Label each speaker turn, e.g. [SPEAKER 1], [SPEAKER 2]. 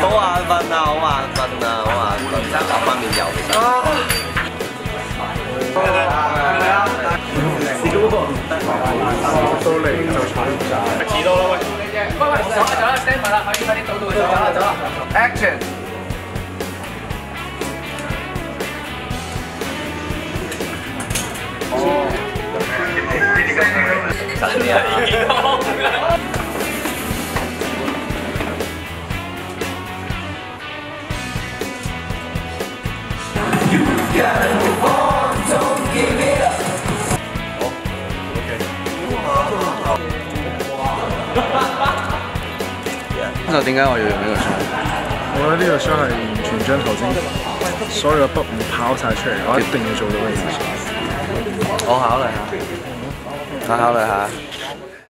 [SPEAKER 1] 好眼瞓啊！好眼瞓啊！好眼瞓，打翻面油其實。
[SPEAKER 2] 到嚟就坐唔晒，遲到啦喂！
[SPEAKER 3] 喂，走啦 ，stand by 啦，快啲倒到去走啦，Action！真係健康嘅。
[SPEAKER 1] 咁就點解我要用呢個箱？
[SPEAKER 2] 我覺得呢個箱係完全將頭先所有嘅筆唔跑晒出嚟，我一定要做到呢件事。
[SPEAKER 1] 我考慮下，我考慮下。